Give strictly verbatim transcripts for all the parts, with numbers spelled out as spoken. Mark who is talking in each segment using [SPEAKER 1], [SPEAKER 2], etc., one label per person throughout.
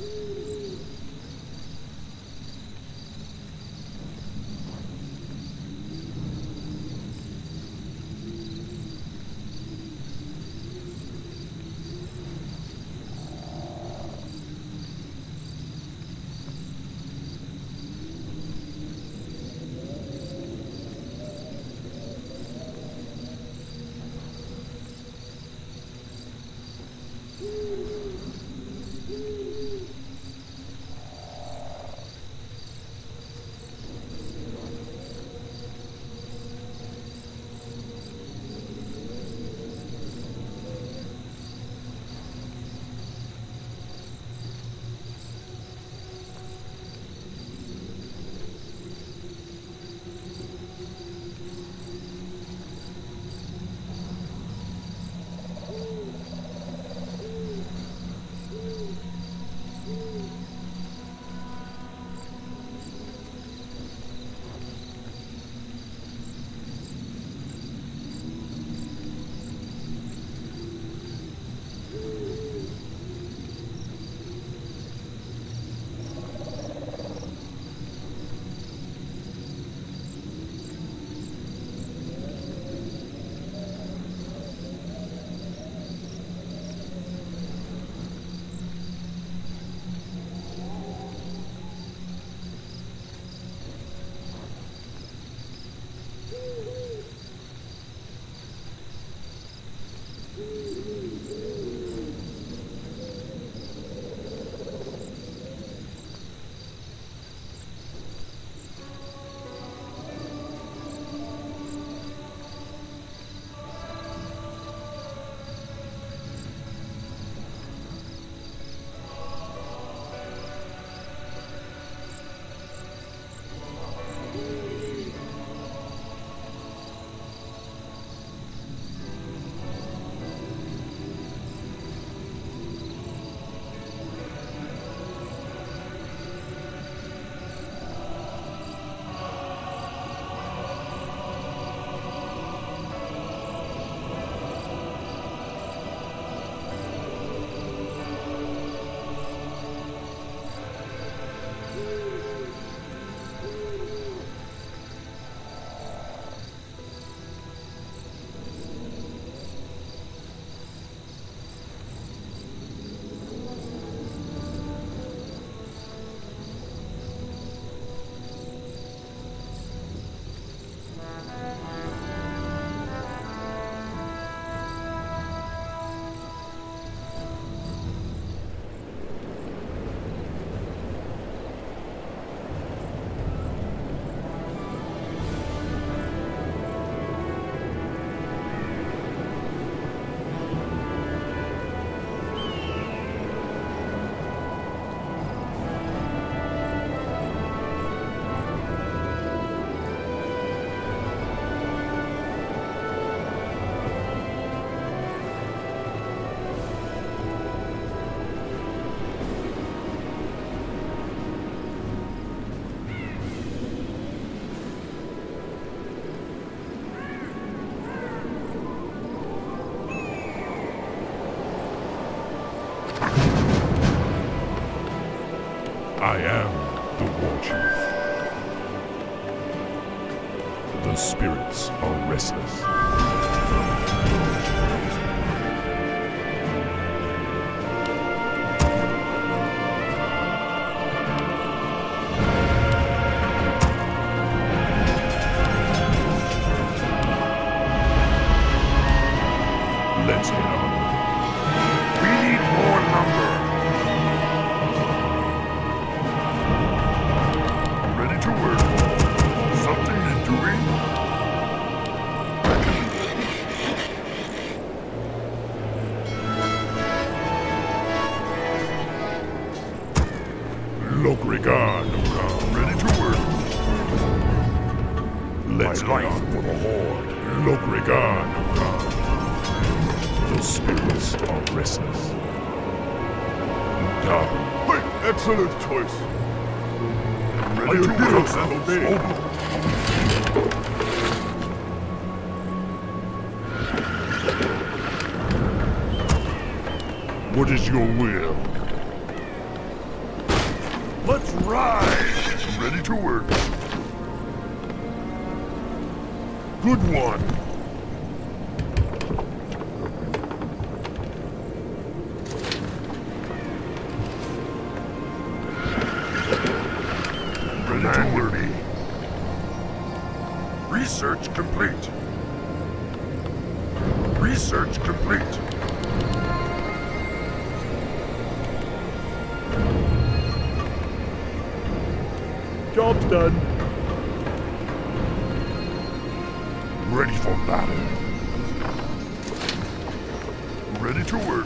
[SPEAKER 1] I am the War Chief. The spirits are restless. Let's get on. We need more lumber. Ready to work. Something you're doing? Logrigan, ready to work. Let's get on for the Horde. Logrigan, the spirits are restless. Down.
[SPEAKER 2] Wait, excellent choice.
[SPEAKER 1] Ready to work and obey. What is your will? Let's ride! Ready to work. Good one. Ready to work. Research complete. Research complete.
[SPEAKER 2] Job's done.
[SPEAKER 1] Ready for battle. Ready to work.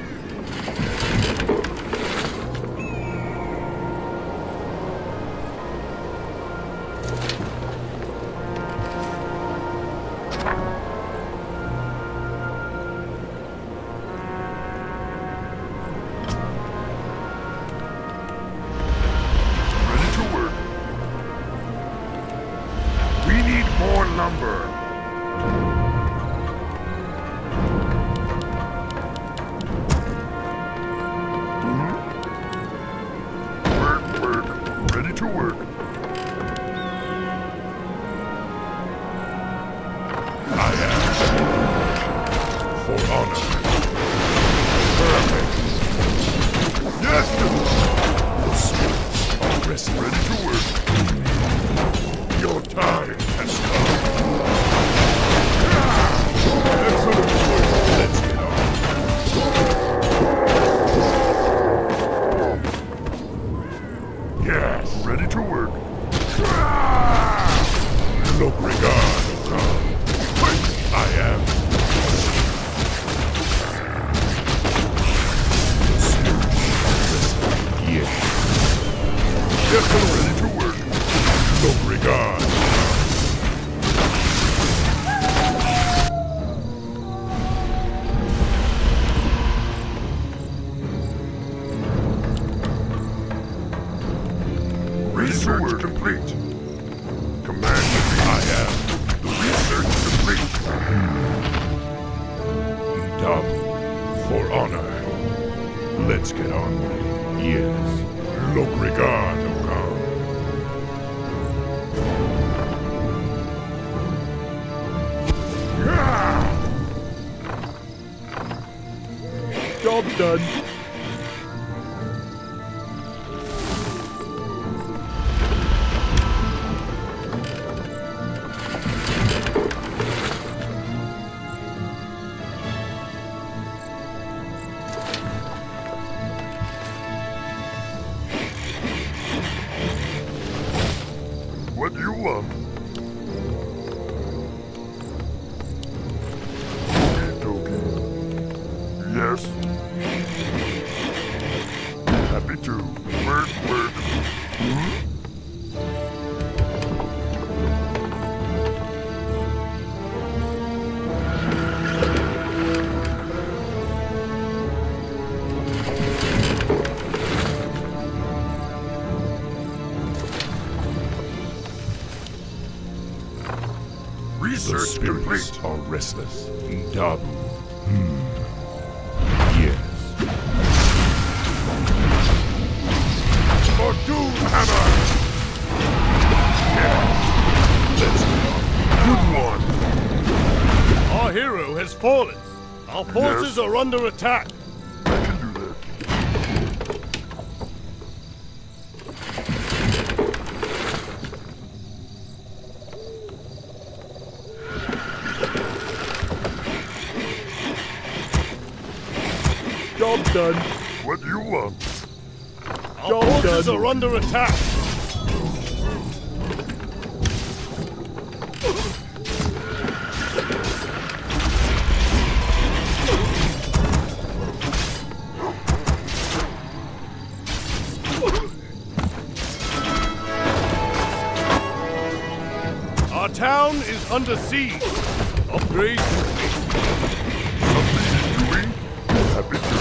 [SPEAKER 1] More lumber. Mm-hmm. Work, work. Ready to work. I am. For honor. Perfect. Yes! The spirits are resting. Ready to work. Your time has come. Excellent choice. Let's get on. Yes, ready to work. Look, regard, I am. Yes. Yes, I'm ready to work. Look, regard. Research complete. Command I am. The research complete. Dub. For honor. Let's get on. Yes. Look, regard, Arkain.
[SPEAKER 2] Job's done.
[SPEAKER 1] What do you want? Okay. Yes. Happy to. Work, work. Hmm? Research complete. Are restless. Dub. Hmm. Yes. For Doom Hammer. Yes. Let's go. Good one.
[SPEAKER 3] Our hero has fallen. Our forces
[SPEAKER 1] Yes.
[SPEAKER 3] are under attack.
[SPEAKER 1] I can do that.
[SPEAKER 2] Job's done.
[SPEAKER 1] What do you want?
[SPEAKER 3] Our
[SPEAKER 2] Job
[SPEAKER 3] forces
[SPEAKER 2] done.
[SPEAKER 3] are under attack. Our town is under siege. Upgrade complete.
[SPEAKER 1] Something you're doing? Happy to.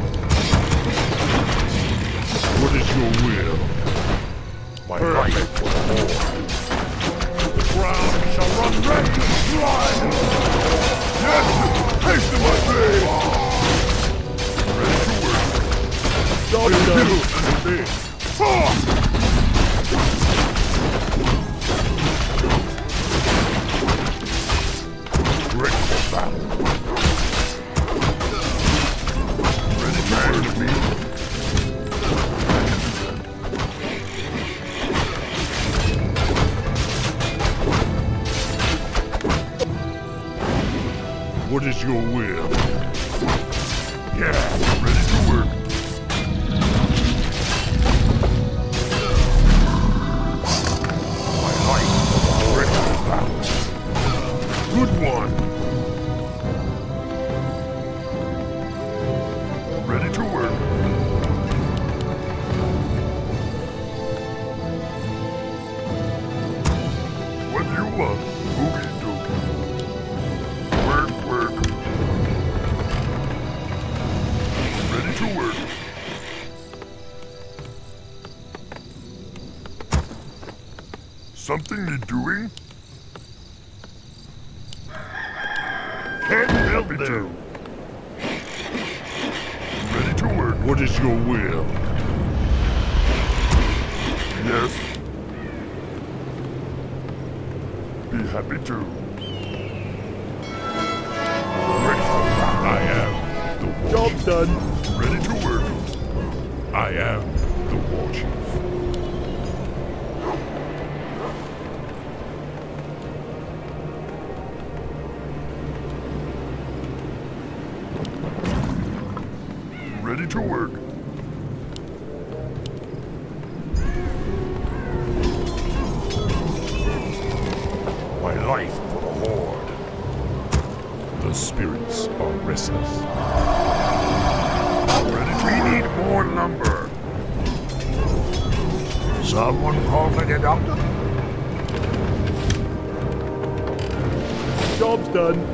[SPEAKER 1] What is your will? My right for more. The ground shall run red with blood! Yes! Hasten my blade! Ready to work.
[SPEAKER 2] Job's done.
[SPEAKER 1] Understand. Ready for battle. Ready to murder me. What is your will? Yeah, ready to work. My life, ready for battle. Good one. Ready to work. What do you want? Oogie doogie. Work, work. Ready to work. Something you're doing? Can't help it too. Ready to work. What is your will? Yes. Be happy too. Ready for battle. I am the war
[SPEAKER 2] Job
[SPEAKER 1] chief.
[SPEAKER 2] done.
[SPEAKER 1] Ready to work. I am the war chief. Ready to work. My life for the Horde. The spirits are restless. Ready. We need more lumber. Someone call for the doctor?
[SPEAKER 2] Job's done.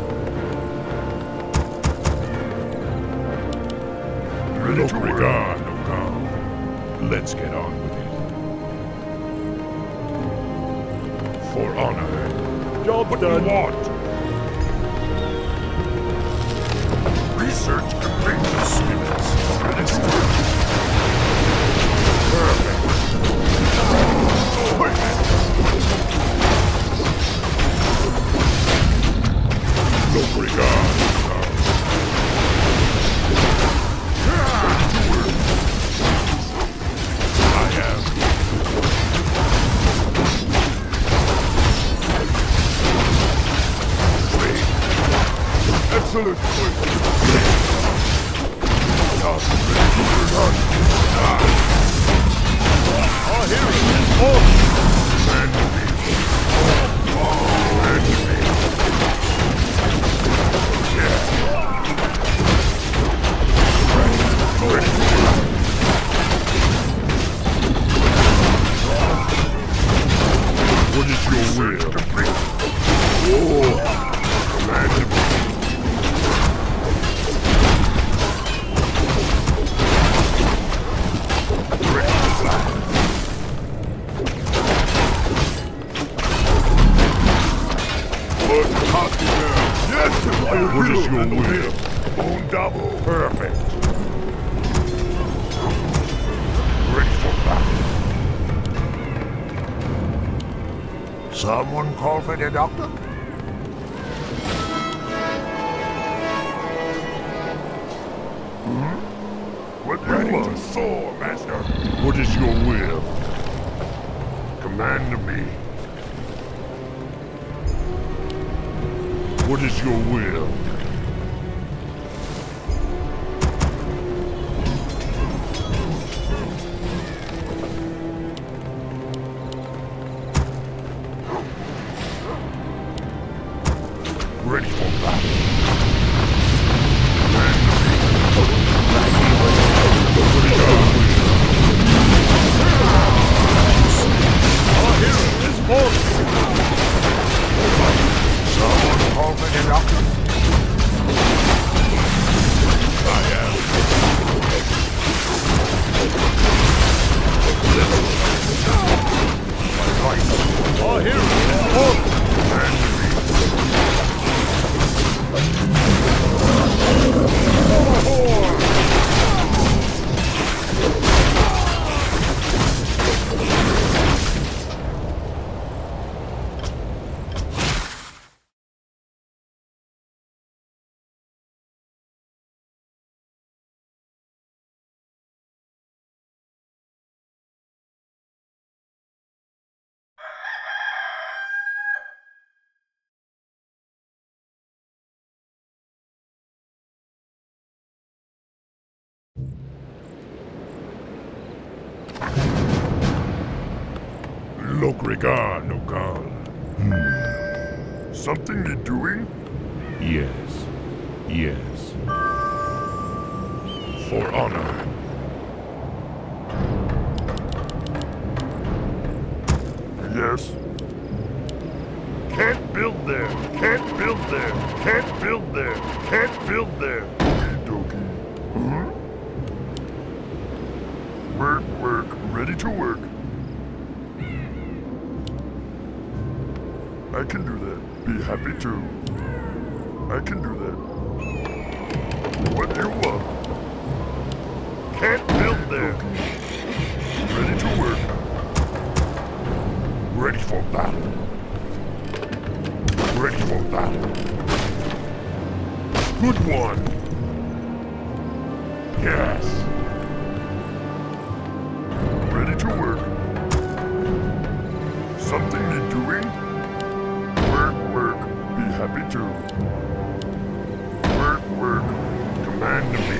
[SPEAKER 1] Ready to work. Arkain. Let's get on with it. For honor.
[SPEAKER 2] Job's
[SPEAKER 1] What
[SPEAKER 2] done.
[SPEAKER 1] do you want? Research complete. The spirits. Ready to work. Perfect. No regard. Excellent choice.
[SPEAKER 3] Our hero is forced.
[SPEAKER 1] What is your will? Oh, command me. What is your will? Bone double. Perfect. Ready for battle. Someone call for the doctor? Hmm? What ready to soar, master? What is your will? Command me. What is your will? Ready for battle.
[SPEAKER 3] Our hero is forced.
[SPEAKER 1] Someone call for the doctor? Lokrigan, Okan. Hmm. Something you're doing? Yes. Yes. For honor. Yes. Can't build there. Can't build there. Can't build there. Can't build there. Okie dokie. Huh? Work, work. Ready to work. I can do that. Be happy to. I can do that. What do you want? Can't build there. Ready to work. Ready for battle. Ready for battle. Good one. Yes. Ready to work. Something you're doing? Work, work. Be happy to. Work, work. Command me.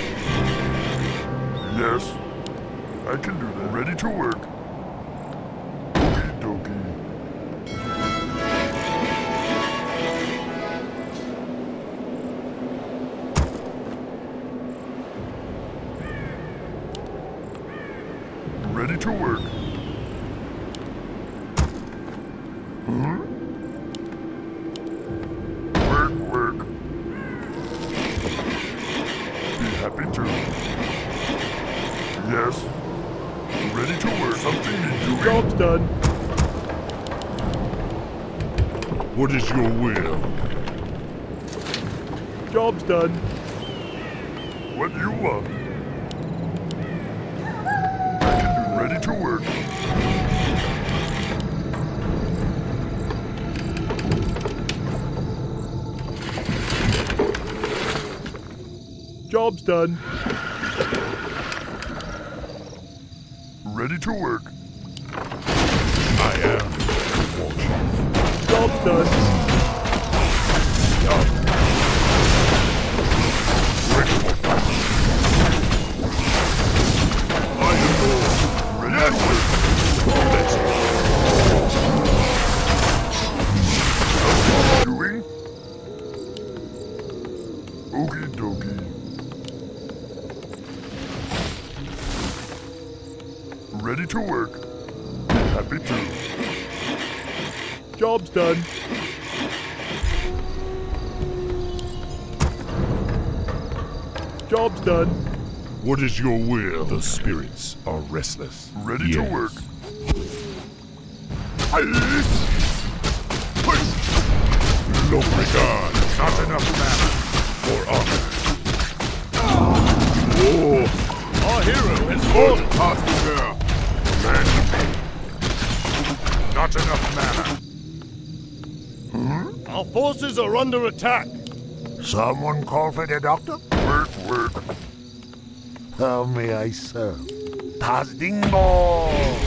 [SPEAKER 1] Yes. I can do that. Ready to work. Okie dokie. Ready to work. Huh? Work, work. Be happy to. Yes. Ready to work. Something you're doing.
[SPEAKER 2] Job's done.
[SPEAKER 1] What is your will?
[SPEAKER 2] Job's done.
[SPEAKER 1] What do you want? I can do. Ready to work.
[SPEAKER 2] Job's done.
[SPEAKER 1] Ready to work. I am Warcraft.
[SPEAKER 2] Job's done.
[SPEAKER 1] Ready for battle. I am Lord. Ready to work. Let's go. Doing? Okie dokie. Ready to work. Be happy to.
[SPEAKER 2] Job's done. Job's done.
[SPEAKER 1] What is your will? The spirits are restless. Ready yes. to work. Lokrigan, not enough mana for honor. Oh,
[SPEAKER 3] Our hero has fallen.
[SPEAKER 1] Hospital. Command me. Not enough mana. Hmm?
[SPEAKER 3] Our forces are under attack.
[SPEAKER 4] Someone call for the doctor?
[SPEAKER 1] Work, work.
[SPEAKER 4] How may I serve? Tazdingo!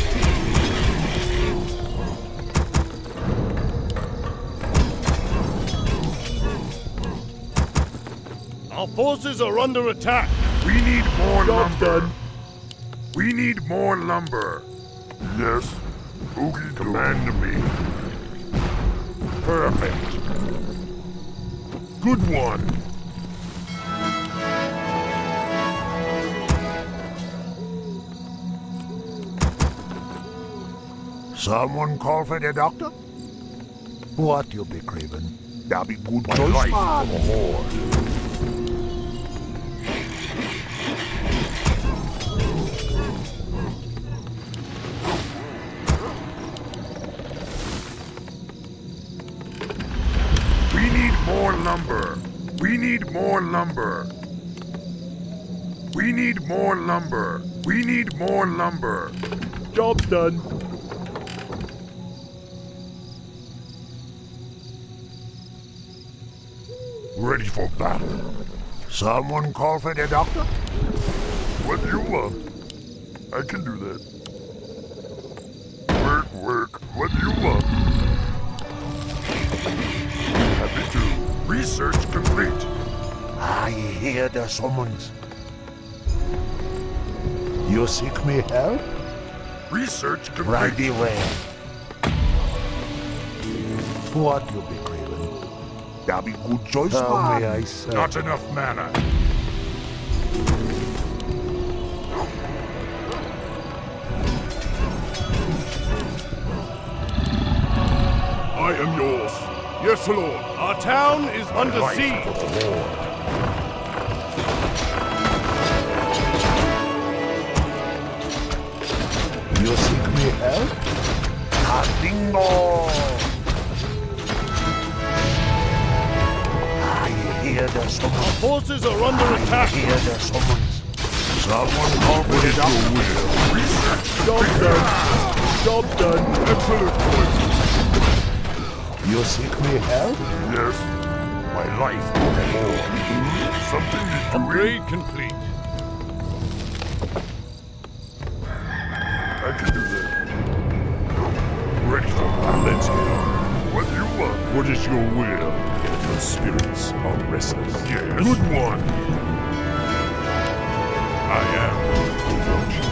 [SPEAKER 3] Our forces are under attack.
[SPEAKER 1] We need more
[SPEAKER 2] Job's
[SPEAKER 1] lumber.
[SPEAKER 2] done.
[SPEAKER 1] We need more lumber. Yes. Oogie, command me. Perfect. Good one.
[SPEAKER 4] Someone call for the doctor? What you be craving? That be good
[SPEAKER 1] My
[SPEAKER 4] choice,
[SPEAKER 1] life
[SPEAKER 4] man.
[SPEAKER 1] for the Horde. We need more lumber. We need more lumber. We need more lumber. We need more lumber.
[SPEAKER 2] Job's done.
[SPEAKER 1] Ready for battle.
[SPEAKER 4] Someone call for the doctor?
[SPEAKER 1] What do you want? I can do that. Work, work. What do you want? Happy to. Research complete.
[SPEAKER 4] I hear the summons. You seek me help?
[SPEAKER 1] Research complete.
[SPEAKER 4] Right away. What you be craving? That be good choice,
[SPEAKER 5] How
[SPEAKER 4] man.
[SPEAKER 5] may I serve?
[SPEAKER 1] Not enough mana. I am yours. Yes, Lord.
[SPEAKER 3] Our town is under
[SPEAKER 1] Life
[SPEAKER 3] siege.
[SPEAKER 1] for the Lord.
[SPEAKER 5] You seek me help?
[SPEAKER 4] Bingo! I hear the
[SPEAKER 3] Our
[SPEAKER 4] summons.
[SPEAKER 3] forces are under
[SPEAKER 4] I
[SPEAKER 3] attack.
[SPEAKER 4] hear the summons. Someone call for the doctor.
[SPEAKER 2] Job done. Job done.
[SPEAKER 1] Excellent choice.
[SPEAKER 5] You seek me help?
[SPEAKER 1] Yes. My life for the Lord. Something to do.
[SPEAKER 3] Upgrade complete.
[SPEAKER 1] I can do that. Ready for battle. Let's get on. What do you want? What is your will? Your spirits are restless. Yes. Good one. I am the Watcher.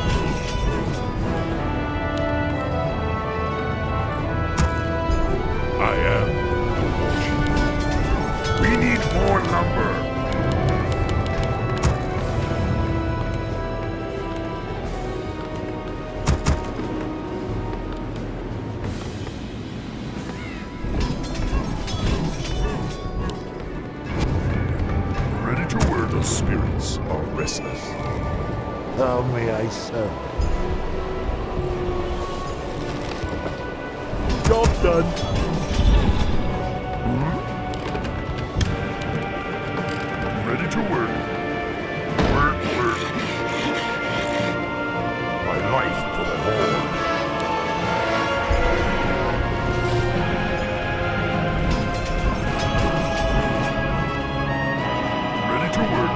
[SPEAKER 1] I am the Watcher. We need more lumber. The spirits are restless.
[SPEAKER 5] How may I serve?
[SPEAKER 2] Job done.
[SPEAKER 1] Hmm? Ready to work. Work, work. My life for the Lord. Ready to work.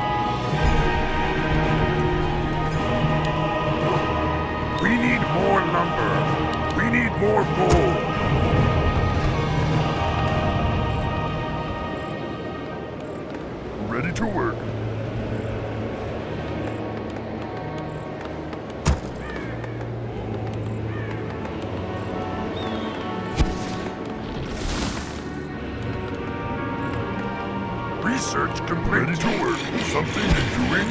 [SPEAKER 1] We need more lumber. We need more gold. Ready to work. Research complete. Ready to work. Something you're doing?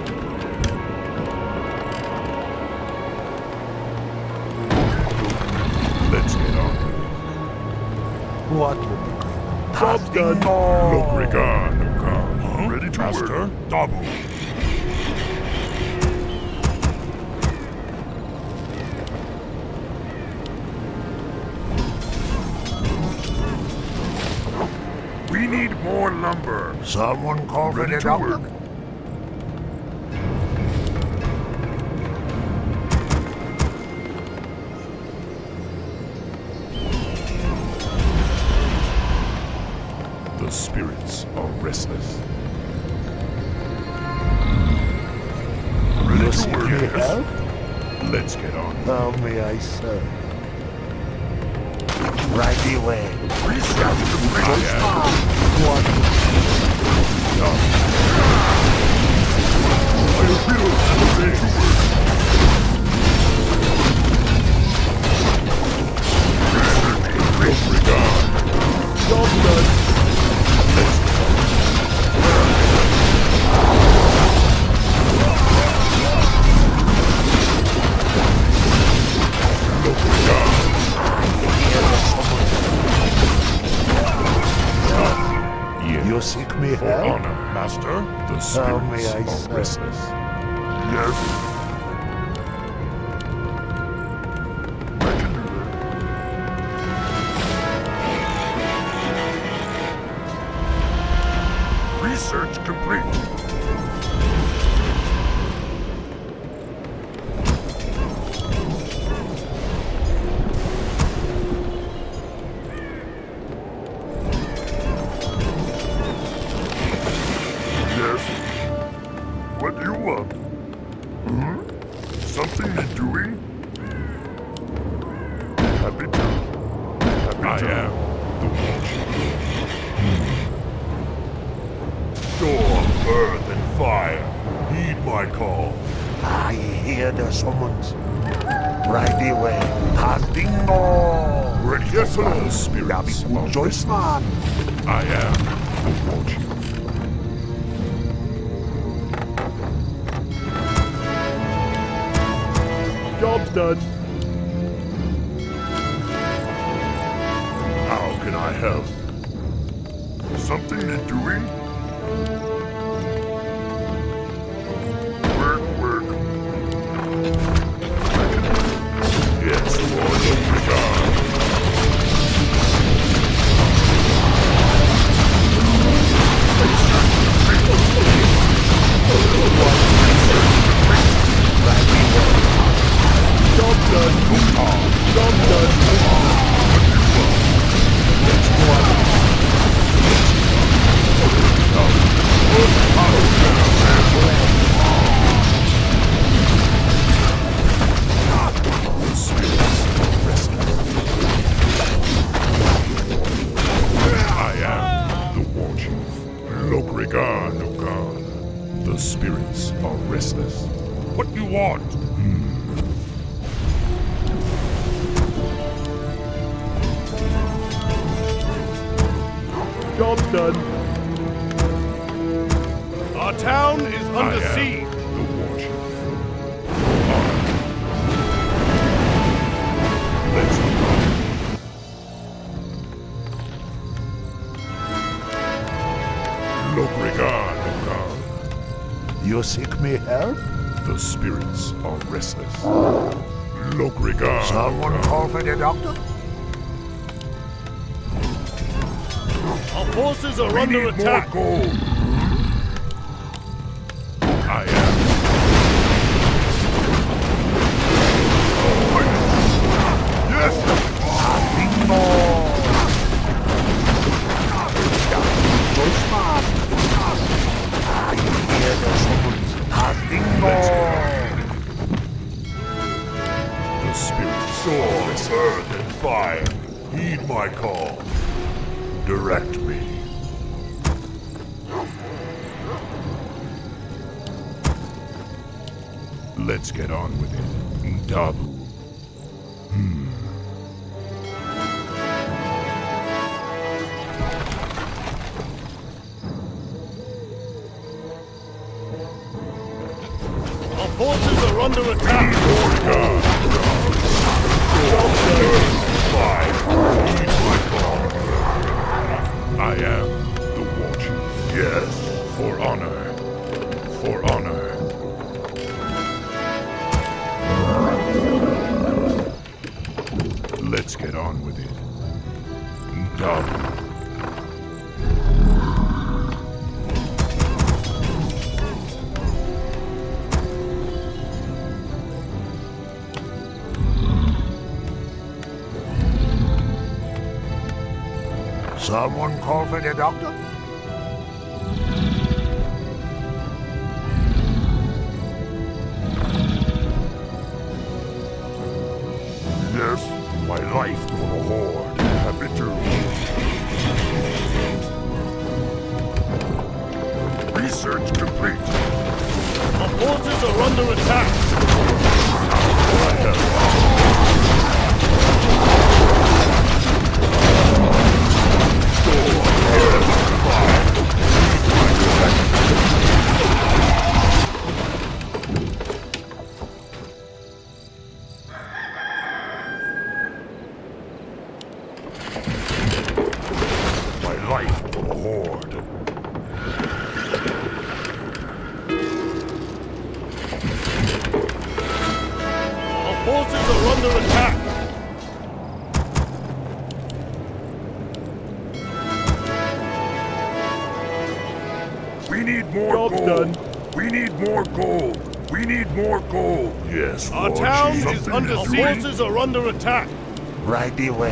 [SPEAKER 1] Let's get on.
[SPEAKER 5] What you be craving?
[SPEAKER 2] Job done.
[SPEAKER 1] Look, Arkain, Arkain. Ready to
[SPEAKER 3] Master?
[SPEAKER 1] work. Double. We need more lumber.
[SPEAKER 4] Someone call for
[SPEAKER 1] Ready
[SPEAKER 4] the
[SPEAKER 1] to
[SPEAKER 4] doctor.
[SPEAKER 1] work. The spirits are restless. Ready
[SPEAKER 5] You
[SPEAKER 1] to
[SPEAKER 5] seek
[SPEAKER 1] work.
[SPEAKER 5] me help?
[SPEAKER 1] Let's get on.
[SPEAKER 5] How may I serve?
[SPEAKER 4] Right away.
[SPEAKER 1] Research complete.
[SPEAKER 5] What?
[SPEAKER 1] I feel ready to work. Research regard.
[SPEAKER 2] Job done.
[SPEAKER 5] You seek me
[SPEAKER 1] For
[SPEAKER 5] help?
[SPEAKER 1] honor, Master. The
[SPEAKER 5] How may
[SPEAKER 1] spirits
[SPEAKER 5] I
[SPEAKER 1] are
[SPEAKER 5] serve?
[SPEAKER 1] restless. Yes. I can do that. Research complete. Yes. What do you want? Hmm? Something you're doing? Happy to. Happy I to. am the Watcher. Storm, earth, and fire. Heed my call.
[SPEAKER 4] I hear the summons. Right away. Bingo!
[SPEAKER 1] Ready
[SPEAKER 3] Yes,
[SPEAKER 1] for
[SPEAKER 3] Lord.
[SPEAKER 1] battle, spirits. of
[SPEAKER 4] Joyce man.
[SPEAKER 1] I am the war chief.
[SPEAKER 2] Job's done.
[SPEAKER 1] How can I help? Something to doing? Work, work. Yes, Lord, open God.
[SPEAKER 2] Job done. Job done.
[SPEAKER 1] I am the war chief. Lokrigan, Okan. The spirits are restless. What do you want?
[SPEAKER 2] Job done.
[SPEAKER 3] Our town is
[SPEAKER 1] I
[SPEAKER 3] under
[SPEAKER 1] am
[SPEAKER 3] siege.
[SPEAKER 1] the war chief. Let's go. Lokrigan, Okan.
[SPEAKER 4] You seek me help?
[SPEAKER 1] The spirits are restless. Lokrigan.
[SPEAKER 4] Someone call for the doctor?
[SPEAKER 3] Our forces are
[SPEAKER 1] We
[SPEAKER 3] under
[SPEAKER 1] need
[SPEAKER 3] attack.
[SPEAKER 1] more gold. I am. Yes!
[SPEAKER 4] Bingo! Joyce man. I hear the summons. Bingo!
[SPEAKER 1] The spirits sword, earth, and fire. Heed my call. Direct me. Let's get on with it. Ndabu.
[SPEAKER 3] Our forces are under attack.
[SPEAKER 1] Orga. Fire. Heed my call. I am the war chief. Yes, for honor. For honor. Let's get on with it. Ndabu.
[SPEAKER 4] Someone call for the doctor?
[SPEAKER 1] Yes, my life for the Horde. Habitu. Research complete.
[SPEAKER 3] Our forces are under attack.
[SPEAKER 1] I have my life for the Horde.
[SPEAKER 3] Our forces are under attack.
[SPEAKER 1] We need more
[SPEAKER 2] Job's
[SPEAKER 1] gold.
[SPEAKER 2] done.
[SPEAKER 1] We need more gold. We need more gold. Yes,
[SPEAKER 3] Our
[SPEAKER 1] Lord
[SPEAKER 3] town
[SPEAKER 1] Chief.
[SPEAKER 3] is
[SPEAKER 1] Something
[SPEAKER 3] under
[SPEAKER 1] to
[SPEAKER 3] Our
[SPEAKER 1] do.
[SPEAKER 3] forces are under attack.
[SPEAKER 4] Right away.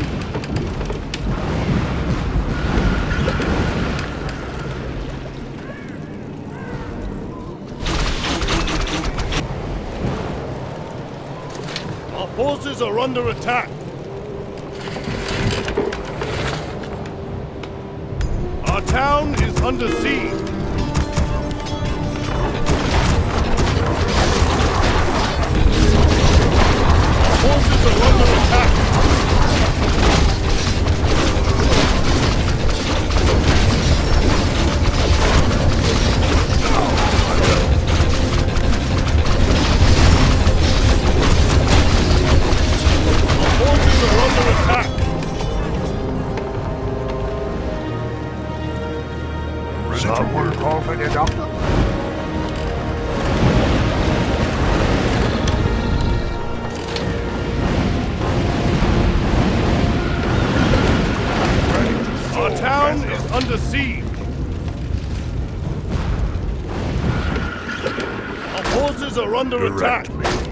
[SPEAKER 3] Our forces are under attack. Our town is under siege. Our forces are under attack. forces are under attack.
[SPEAKER 1] Direct me.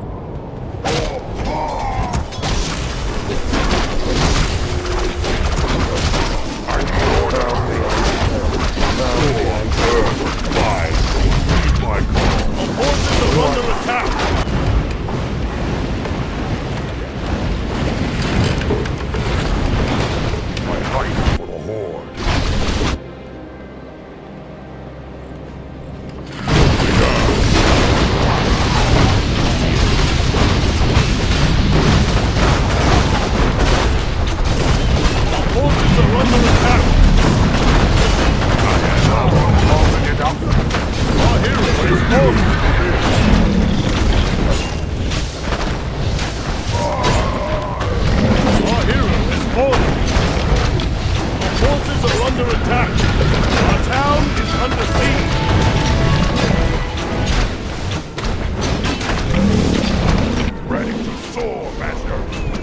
[SPEAKER 3] Under attack!
[SPEAKER 1] My fight for the Horde.
[SPEAKER 3] Our forces are under attack!
[SPEAKER 4] Someone calling it up.
[SPEAKER 3] Our hero is falling! Under attack! Our town is under siege!
[SPEAKER 1] Ready to soar, Master!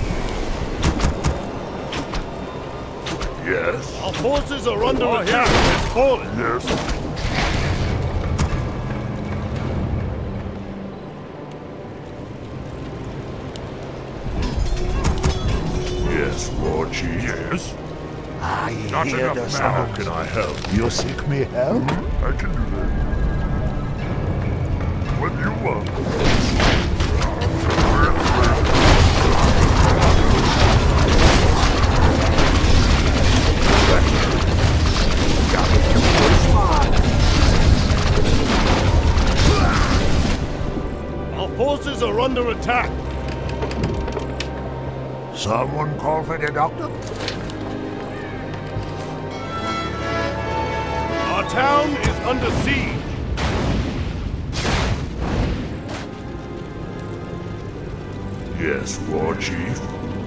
[SPEAKER 1] Yes?
[SPEAKER 3] Our forces are under Our attack! It's fallen!
[SPEAKER 1] Yes? Yes, Lord Chief. Yes?
[SPEAKER 4] I
[SPEAKER 1] Not
[SPEAKER 4] hear
[SPEAKER 1] enough
[SPEAKER 4] the
[SPEAKER 1] mana.
[SPEAKER 4] sound.
[SPEAKER 1] How can I help?
[SPEAKER 5] You seek me help?
[SPEAKER 1] I can do that. What do you want?
[SPEAKER 3] Our forces are under attack!
[SPEAKER 4] Someone call for the doctor?
[SPEAKER 3] Our town is under siege!
[SPEAKER 1] Yes, Lord Chief.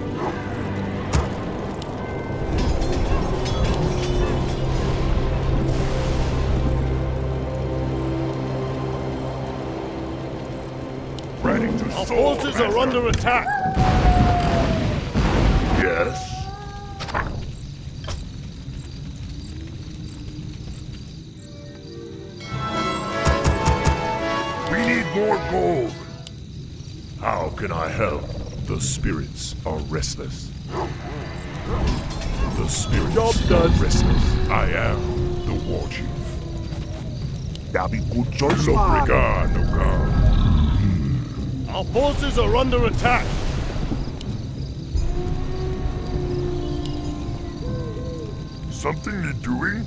[SPEAKER 1] Ready to
[SPEAKER 3] Our
[SPEAKER 1] soar,
[SPEAKER 3] forces are
[SPEAKER 1] Master.
[SPEAKER 3] under attack!
[SPEAKER 1] Yes? We need more gold. How can I help? The spirits are restless. The spirits
[SPEAKER 2] Job
[SPEAKER 1] are
[SPEAKER 2] done.
[SPEAKER 1] restless. I am the war chief.
[SPEAKER 4] That'll be good choice,
[SPEAKER 1] No
[SPEAKER 4] man.
[SPEAKER 1] regard, no God.
[SPEAKER 3] Our forces are under attack!
[SPEAKER 1] Something need doing?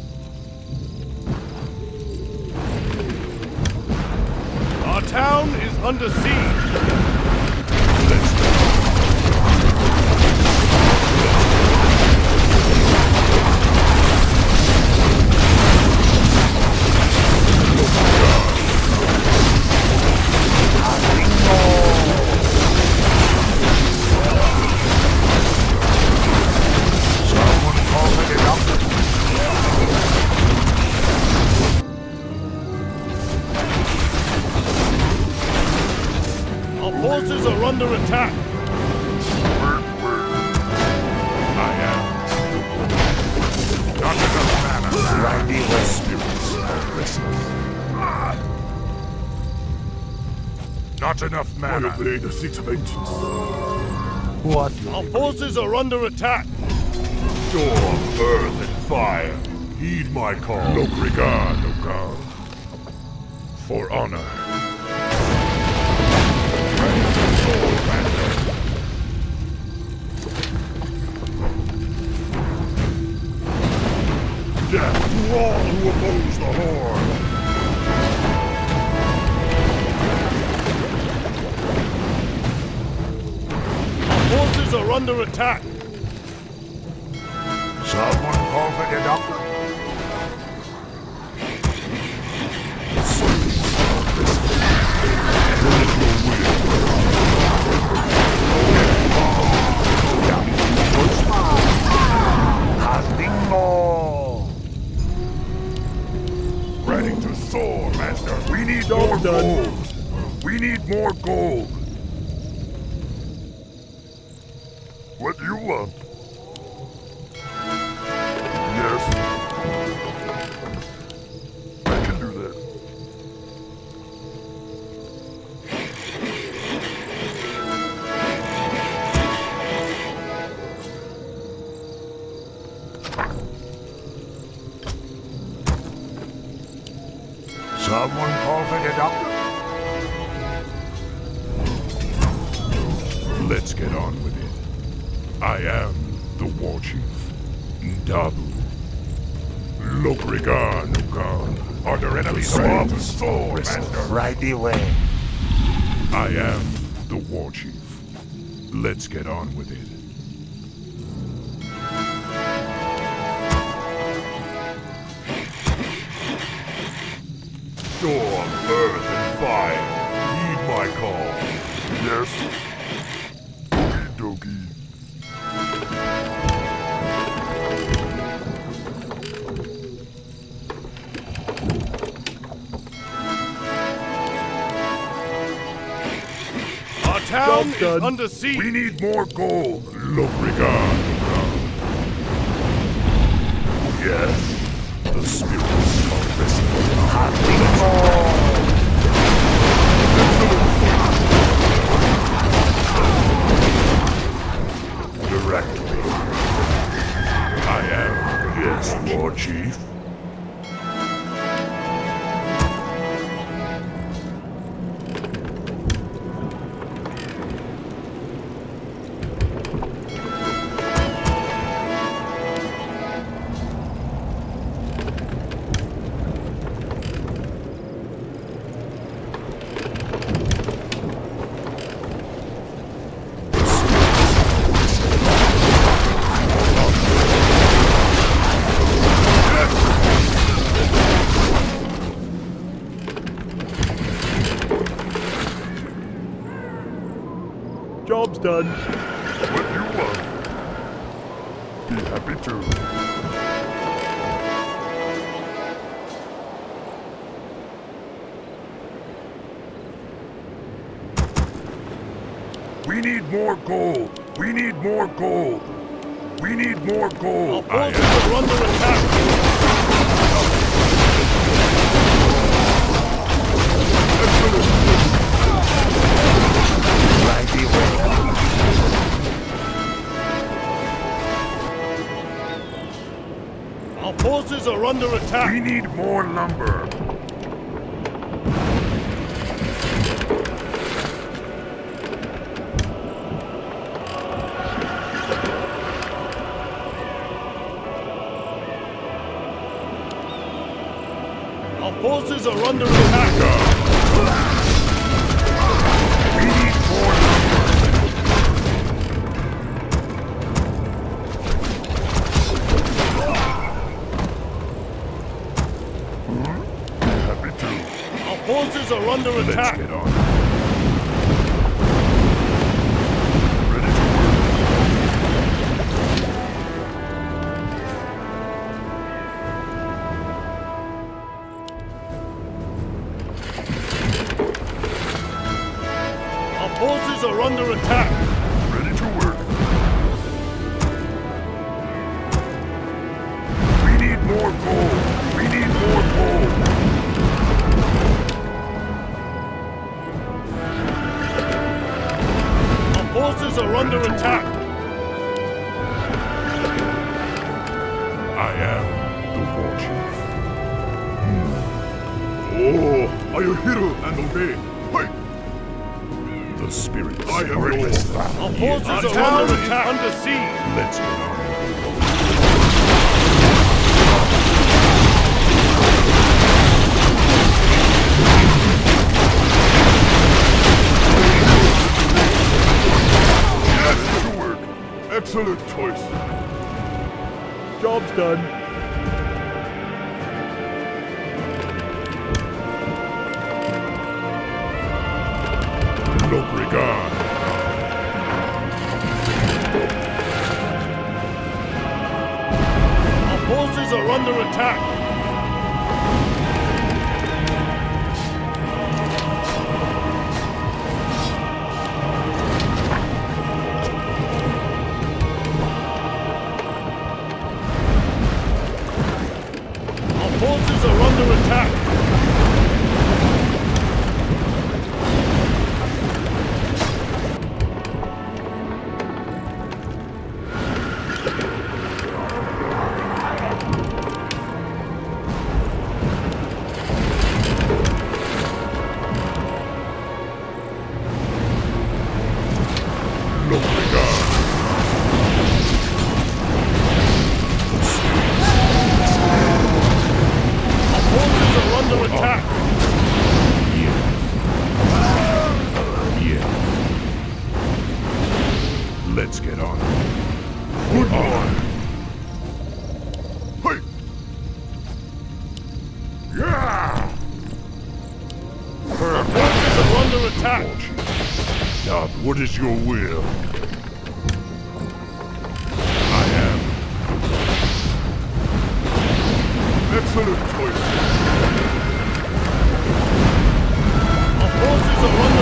[SPEAKER 3] Our town is under siege!
[SPEAKER 1] Let's go.
[SPEAKER 4] Someone call for the doctor?
[SPEAKER 3] Our forces are under attack!
[SPEAKER 1] Word, word. I am. Not enough mana.
[SPEAKER 4] Randy
[SPEAKER 1] The
[SPEAKER 4] was
[SPEAKER 1] spirits are restless. Not enough mana. I obey the seat of vengeance.
[SPEAKER 5] What?
[SPEAKER 3] Our forces are under attack!
[SPEAKER 1] Storm, earth, and fire. Heed my call. No regard, no God. For honor. Ready to soar, Master. Death to all who oppose the Horde.
[SPEAKER 3] Our forces are under attack!
[SPEAKER 4] Someone call for the doctor?
[SPEAKER 1] Ready to soar, Master. We need
[SPEAKER 2] Job
[SPEAKER 1] more
[SPEAKER 2] done.
[SPEAKER 1] gold. We need more gold. What do you want? Yes. I can do that.
[SPEAKER 4] Someone call for the doctor?
[SPEAKER 1] Let's get on with it. I am the war chief, Ndabu. Lokrigan, Ukan. Are there enemies around? So, Master.
[SPEAKER 4] Right away.
[SPEAKER 1] I am the war chief. Let's get on with it. Storm, earth, and fire. Heed my call. Yes. Okie dokie.
[SPEAKER 3] Our town
[SPEAKER 2] Job
[SPEAKER 3] is
[SPEAKER 2] done.
[SPEAKER 3] under siege.
[SPEAKER 1] We need more gold. Lokrigan. Yes. The spirits are resting. Direct me. I am, yes, War Chief.
[SPEAKER 2] Job's done.
[SPEAKER 1] What you want? Be happy to. We need more gold. We need more gold. We need more
[SPEAKER 3] Our
[SPEAKER 1] gold.
[SPEAKER 3] forces are under attack.
[SPEAKER 4] Right away.
[SPEAKER 3] Our forces are under attack.
[SPEAKER 1] We need more lumber.
[SPEAKER 3] Our forces are under attack.
[SPEAKER 1] We need more lumber. Happy to.
[SPEAKER 3] Our forces are under
[SPEAKER 1] Let's
[SPEAKER 3] attack.
[SPEAKER 1] get on. Ready to work.
[SPEAKER 3] Our forces are under attack.
[SPEAKER 1] Ready to work. We need more gold. We need more gold.
[SPEAKER 3] Our forces are under attack.
[SPEAKER 1] I am the war chief.
[SPEAKER 3] Oh, are you hero and obey? Hey!
[SPEAKER 1] The spirits
[SPEAKER 3] I am
[SPEAKER 1] are
[SPEAKER 3] yours.
[SPEAKER 1] resting.
[SPEAKER 3] Our forces Our are town under attack. Under siege.
[SPEAKER 1] Let's get on. Yes, to work. Excellent choice.
[SPEAKER 2] Job's done.
[SPEAKER 1] Lokrigan.
[SPEAKER 3] Our forces are under attack. Our forces are under attack.
[SPEAKER 1] Look begun.
[SPEAKER 3] Our forces are under attack.
[SPEAKER 1] Yes. Yes. Let's get on. Good boy. Hey. Yeah.
[SPEAKER 3] Our forces are under attack.
[SPEAKER 1] Now, what is your will? I am.
[SPEAKER 3] Excellent choice. Our forces are under